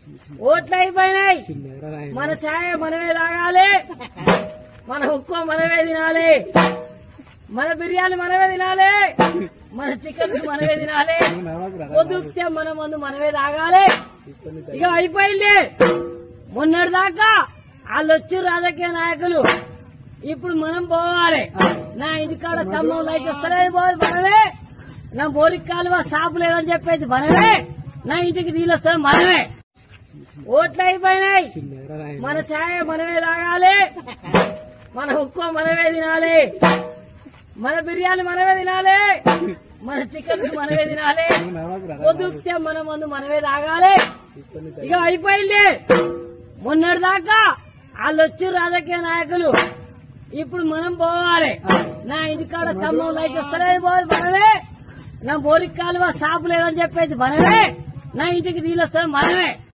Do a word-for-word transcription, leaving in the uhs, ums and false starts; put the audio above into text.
ఓట్లు అయిపోయినాయి. మన ఛాయ మనమే తాగాలి, మన ఉప్పు మనమే తినాలి, మన బిర్యానీ మనమే తినాలి, మన చికెన్ మనమే తినాలి, పొద్దుతే మన మందు మనమే తాగాలి. ఇక అయిపోయింది. మొన్నటి దాకా వాళ్ళు వచ్చి రాజకీయ నాయకులు, ఇప్పుడు మనం పోవాలి. నా ఇంటికాడ ఖమ్మం లైట్ వస్తలేదు పోవాలి మనమే, నా బోరికి కాలువ సాపు లేదని చెప్పేది మనమే, నా ఇంటికి నీళ్ళు వస్తుంది మనమే. ఓట్లు అయిపోయినాయి. మన ఛాయ మనమే తాగాలి, మన ఉప్పు మనమే తినాలి, మన బిర్యానీ మనమే తినాలి, మన చికెన్ మనమే తినాలి, పొద్దుతే మన మందు మనమే తాగాలి. ఇక అయిపోయింది. మొన్నటి దాకా వాళ్ళు వచ్చి రాజకీయ నాయకులు, ఇప్పుడు మనం పోవాలి. నా ఇంటికాడ ఖమ్మం లైట్ వస్తలేదు పోవాలి మనమే, నా బోరికి కాలువ సాపు లేదని చెప్పేది మనమే, నా ఇంటికి నీళ్ళు వస్తుంది మనమే.